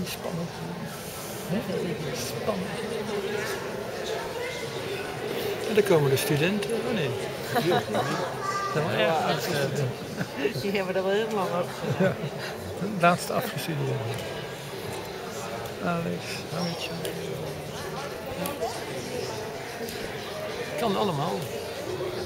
niet spannend. Nee, spannend. En dan komen de studenten. Oh nee. Dat is wel erg afgestudeerd. Die hebben er wel heel lang over gedaan. Ja, laatste afgestudeerd. Alex, Hartje. Kan allemaal.